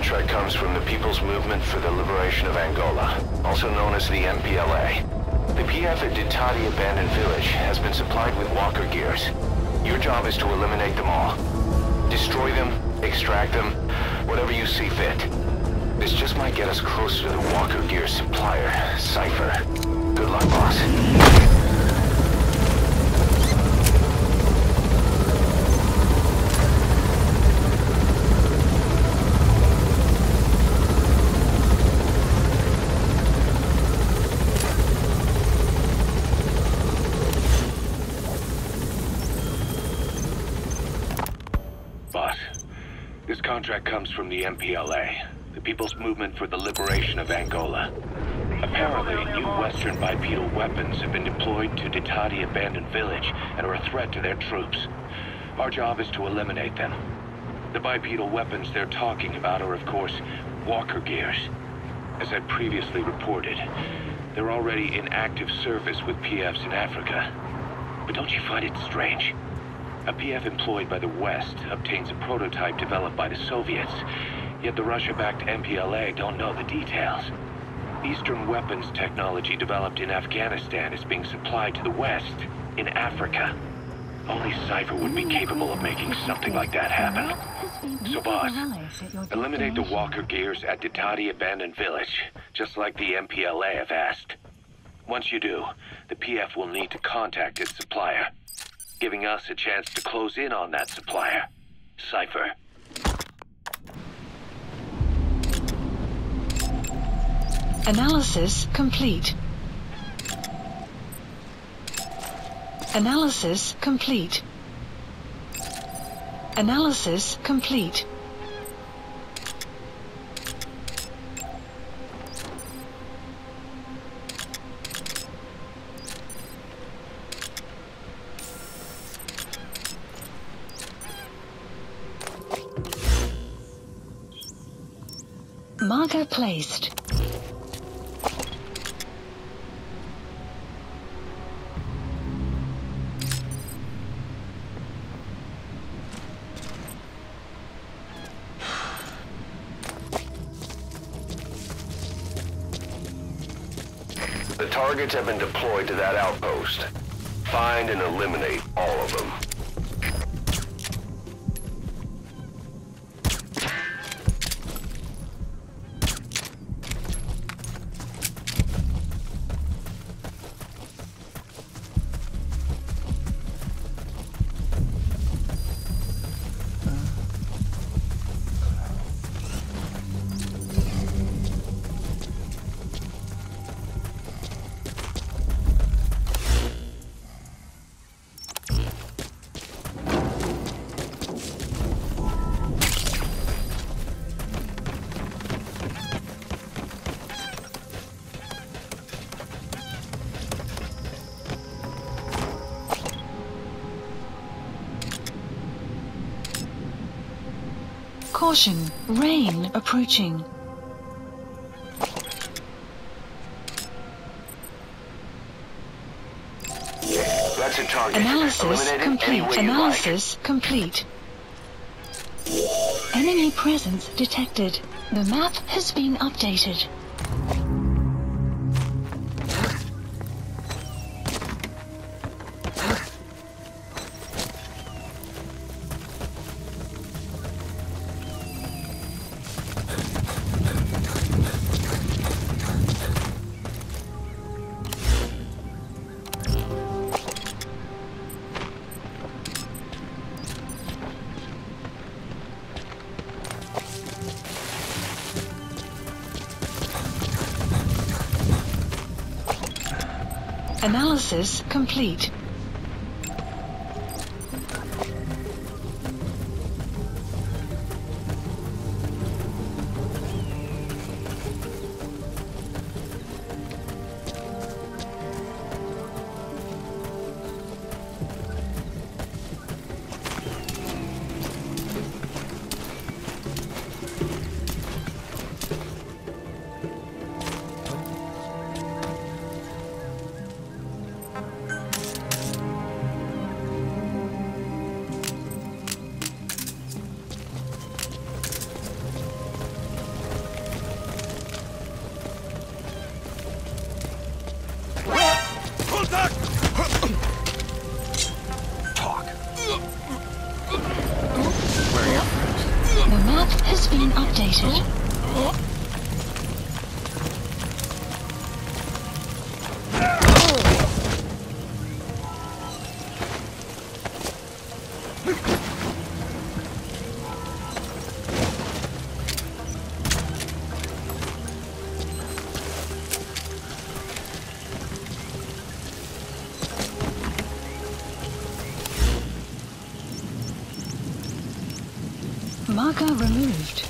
contract comes from the People's Movement for the Liberation of Angola, also known as the MPLA. The PF at Ditadi Abandoned Village has been supplied with walker gears. Your job is to eliminate them all. Destroy them, extract them, whatever you see fit. This just might get us closer to the walker gear supplier, Cypher. Good luck, boss. Boss, this contract comes from the MPLA, the People's Movement for the Liberation of Angola. Apparently, new Western bipedal weapons have been deployed to Ditadi Abandoned Village and are a threat to their troops. Our job is to eliminate them. The bipedal weapons they're talking about are, of course, walker gears. As I previously reported, they're already in active service with PFs in Africa. But don't you find it strange? A PF employed by the West obtains a prototype developed by the Soviets, yet the Russia-backed MPLA don't know the details. Eastern weapons technology developed in Afghanistan is being supplied to the West in Africa. Only Cypher would be capable of making something like that happen. So boss, eliminate the walker gears at Ditadi Abandoned Village, just like the MPLA have asked. Once you do, the PF will need to contact its supplier, giving us a chance to close in on that supplier, Cypher. Analysis complete. Analysis complete. Analysis complete. Marker placed. The targets have been deployed to that outpost. Find and eliminate all of them. Caution, rain approaching. That's a target. Analysis Eliminate it any complete. way you Analysis complete. Enemy presence detected. The map has been updated. Analysis complete. detected. Marker removed.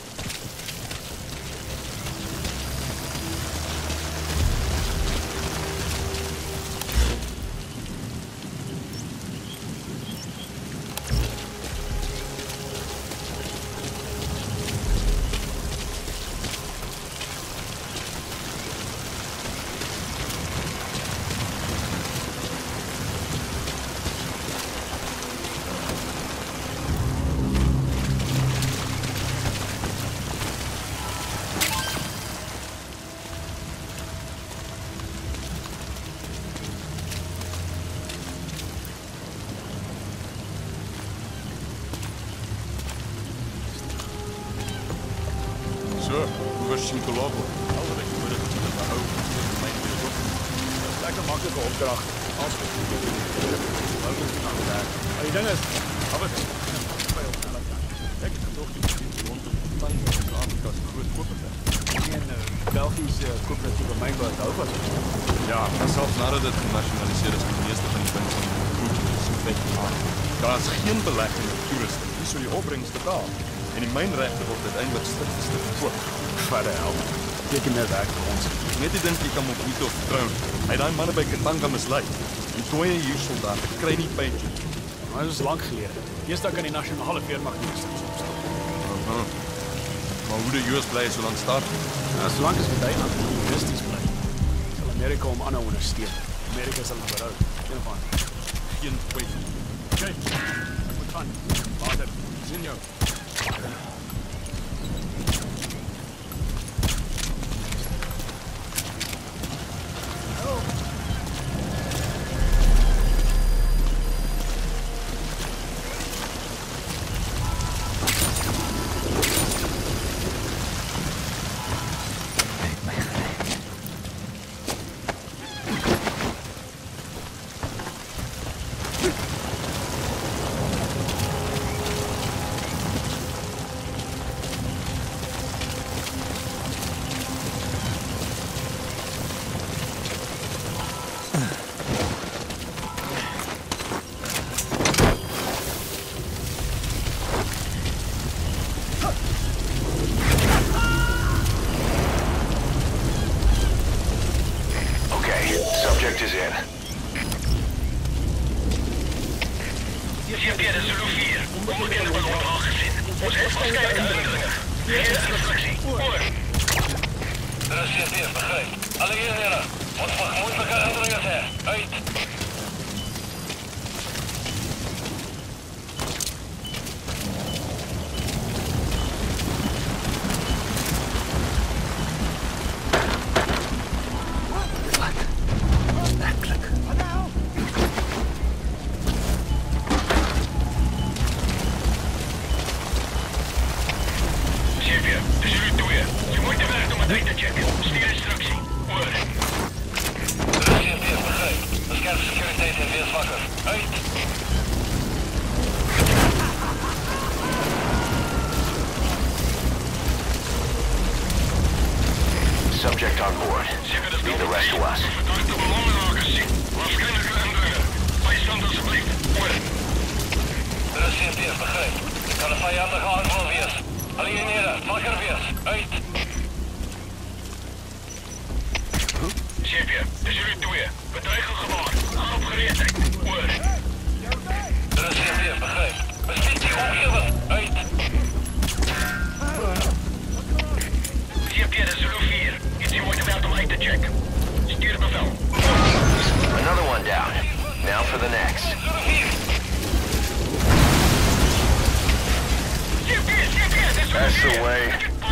Sinkolabo. Al wat ek nodig het om te behou, is my werk. Dis lekker maklike opdrag. Als ek wou dit nou werk. Maar die ding is, af het baie sneller kan. Ek het gedog die rondom van Afrika se groot koperwerk. En Belgiese koöperatiewe mynbou hou was. Ja, maar selfs nadat dit genasionaliseer is, die meeste van die winste goed so weggehaal. Daar is geen belegging op toeriste. Dis so die opbrengs betaal. En die mynregte word uiteindelik stuk vir stuk verkoop. Verder help. Teken net werk vir ons. Net die dink jy kan op Uto vertrou. Hy daai manne by Katanga mislei. Die dooie hier soldate kry nie pyntjie. Maar dit is lank gelede. Eersdag kan die nasionale weermag nie steeds opstel. Maar hoe die US bly so lank staan? Ja, solank as wat hy aan kommunisties bly. Sal Amerika hom aanhou ondersteun. Amerika sal hom berou. Geen van. Geen twyfel. Okay. Ek moet gaan. Vader, sien jou. Subject on board. Leave the rest to us. Er is CPF, begrijp. Ik kan een vijandige aanval wees. Alieneren, wakker wees. Uit. CPF, het is jullie twee. Bedreiging gewaar. Aan op gereedheid. Oor. Er is CPF, begrijp. Beschiet die omgeven. Uit. CPF, dat is Zulu 4. Iets je wordt gebeld om uit te checken. Stuur bevel. Another one down. Now for the next. That's the way.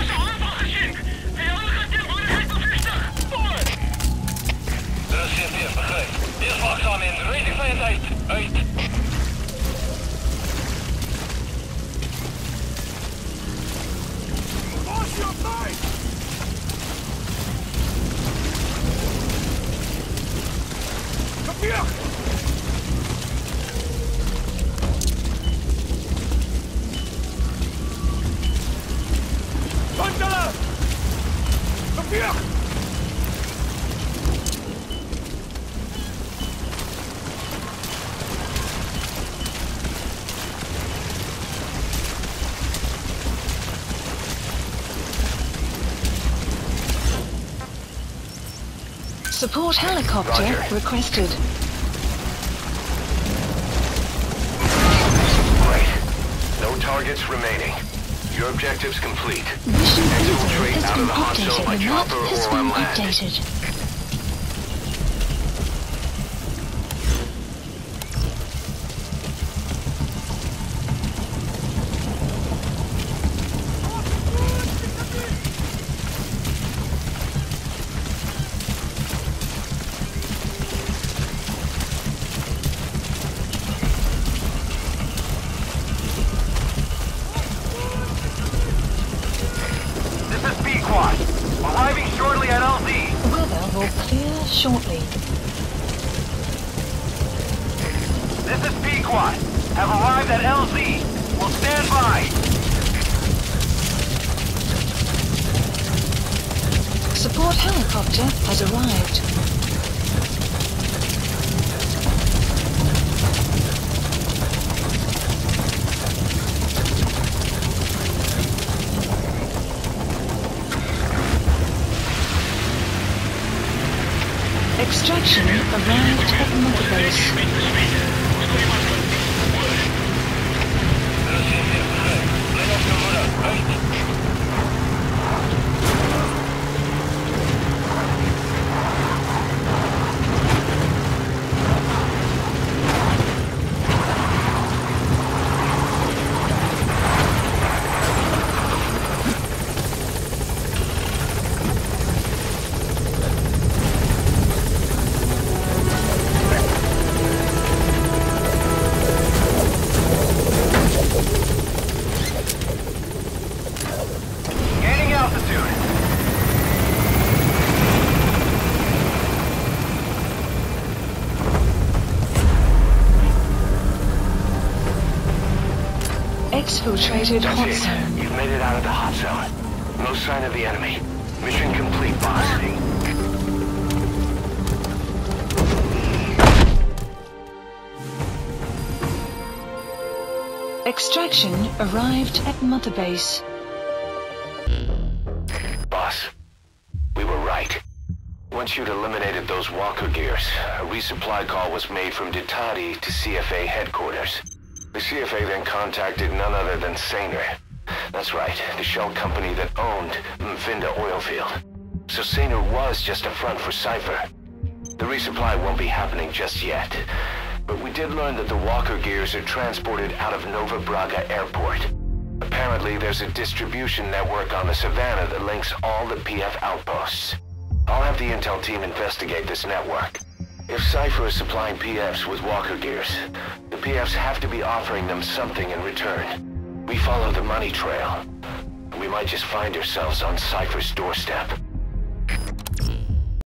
Er is CPF, begrijp. Eerst wachtzaam in. Rating vijandheid. Uit. Support helicopter Roger. requested. Great. No targets remaining. Your objective's complete. Mission data Exfiltrate has out been of the hot zone updated. by The map chopper has or been on land. updated. This is Pequod. Arriving shortly at LZ. Weather will clear shortly. This is Pequod. Have arrived at LZ. Will stand by. Support helicopter has arrived. Extraction arrived at Mother Base. Gaining altitude. Exfiltrated hot That's it. zone. You've made it out of the hot zone. No sign of the enemy. Mission complete, boss. Extraction arrived at Mother Base. Boss, we were right. Once you'd eliminated those walker gears, a resupply call was made from Ditati to CFA headquarters. The CFA then contacted none other than Saner. That's right, the shell company that owned Mvinda Oilfield. So Saner was just a front for Cypher. The resupply won't be happening just yet. But we did learn that the walker gears are transported out of Nova Braga Airport. Apparently, there's a distribution network on the Savannah that links all the PF outposts. I'll have the intel team investigate this network. If Cypher is supplying PFs with walker gears, the PFs have to be offering them something in return. We follow the money trail. We might just find ourselves on Cypher's doorstep.